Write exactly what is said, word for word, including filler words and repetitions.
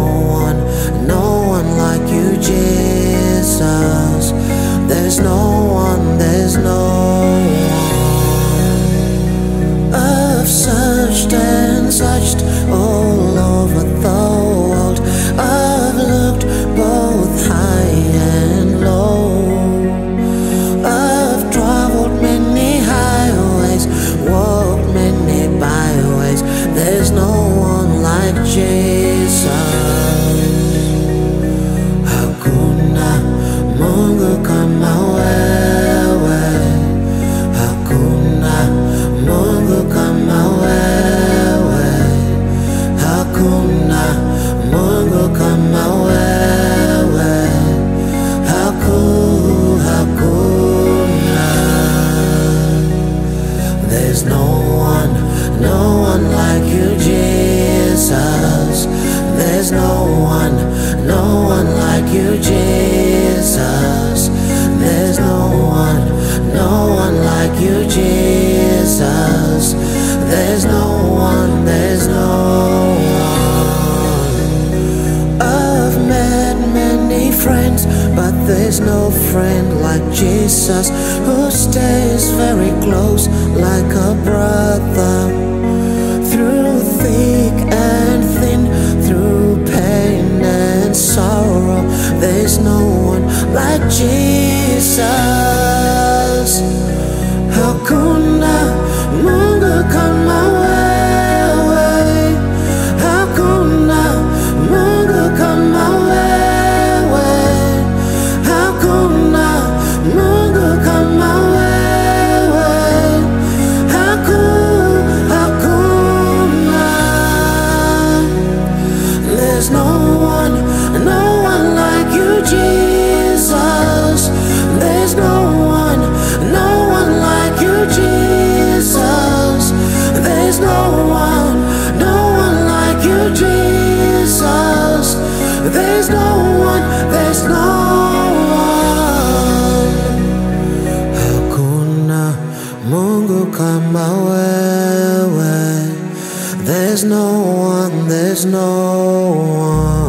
one, no one like you, Jesus. There's no one, there's no one. I've searched and searched all over the world. I've looked both high and low. I've traveled many highways, walked many byways. There's no one like Jesus. Hakuna Mungu kama wewe, hakuna Mungu kama wewe, hakuna Mungu kama wewe, haku hakuna. There's no one, no one like you, Jesus. There's no one, no one like you, Jesus. There's no one, no one like you, Jesus. There's no one, there's no one. I've met many friends, but there's no friend like Jesus, who stays very close like a brother. Through thick and thin, through pain and sorrow, there's no one like Jesus. Hakuna Mungu kama wewe, hakuna Mungu kama wewe, hakuna Mungu kama wewe, haku hakuna. There's no one, no one like you, Jesus. There's no one, no one like you, Jesus. There's no one, no one like you, Jesus. There's no one, there's no one. Hakuna Mungu kama wewe. There's no one, there's no one.